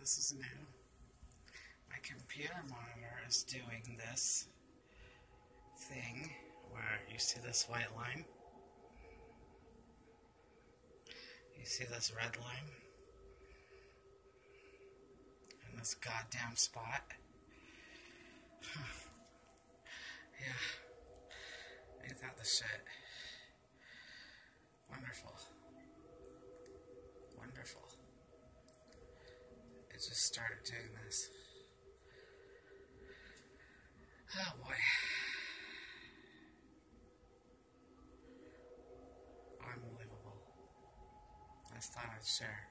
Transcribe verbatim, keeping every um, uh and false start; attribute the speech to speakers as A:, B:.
A: This is new. My computer monitor is doing this thing where you see this white line. You see this red line? And this goddamn spot? Yeah. Ain't that the shit? Wonderful. Wonderful. It just started doing this. Oh boy. Unbelievable. I just thought I'd share.